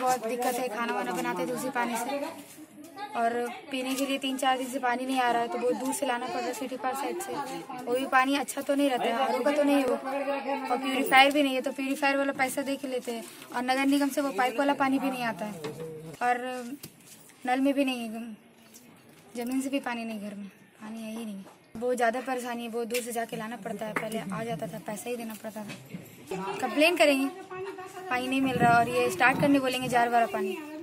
बहुत दिक्कत है, खाना वाना बनाते थे उसी पानी से, और पीने के लिए 3-4 दिन से पानी नहीं आ रहा है, तो बहुत दूर से लाना पड़ रहा है सिटी पार्क साइड से। वो भी पानी अच्छा तो नहीं रहता है, आरओ का तो नहीं है वो, और प्यूरीफायर भी नहीं है, तो प्यूरीफायर वाला पैसा दे के लेते हैं, और नगर निगम से वो पाइप वाला पानी भी नहीं आता है, और नल में भी नहीं है, जमीन से भी पानी नहीं, घर में पानी है ही नहीं। बहुत ज़्यादा परेशानी है, बहुत दूर से जाके लाना पड़ता है, पहले आ जाता था, पैसा ही देना पड़ता था। कंप्लेन करेंगे, पानी नहीं मिल रहा, और ये स्टार्ट करने बोलेंगे जार वाला पानी।